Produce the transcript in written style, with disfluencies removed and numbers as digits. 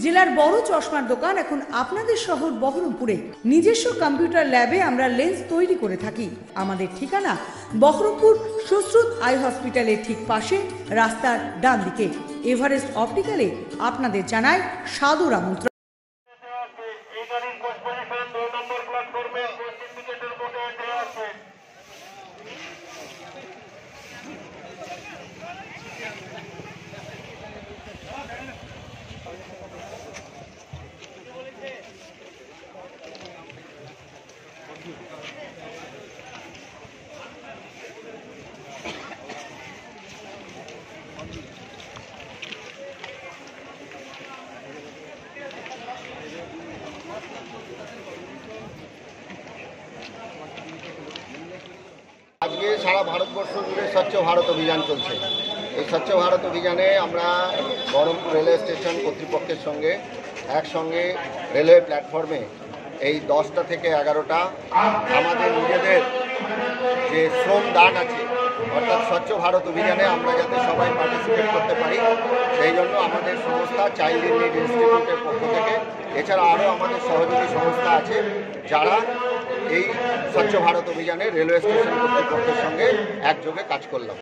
জেলার বড় চশমার দোকান এখন আপনাদের শহর বহরমপুরে। নিজস্ব কম্পিউটার ল্যাবে আমরা লেন্স তৈরি করে থাকি। আমাদের ঠিকানা বহরমপুর সুশ্রুত আই হসপিটালের ঠিক পাশে, রাস্তার ডান দিকে। এভারেস্ট অপটিক্যালে আপনাদের জানায় সাদর আমন্ত্রণ। আজকে সারা ভারতবর্ষ জুড়ে স্বচ্ছ ভারত অভিযান চলছে। এই স্বচ্ছ ভারত অভিযানে আমরা বহরমপুর রেলওয়ে স্টেশন কর্তৃপক্ষের সঙ্গে একসঙ্গে রেলওয়ে প্ল্যাটফর্মে এই 10টা থেকে 11টা আমাদের নিজেদের যে শ্রম দান আছে, অর্থাৎ স্বচ্ছ ভারত অভিযানে আমরা যাতে সবাই পার্টিসিপেট করতে পারি, সেই জন্য আমাদের সংস্থা চাইল্ড ইন নিড ইনস্টিটিউটের পক্ষ থেকে, এছাড়া আরও আমাদের সহযোগী সংস্থা আছে যারা এই স্বচ্ছ ভারত অভিযানে রেলওয়ে স্টেশন কর্তৃপক্ষের সঙ্গে একযোগে কাজ করলাম।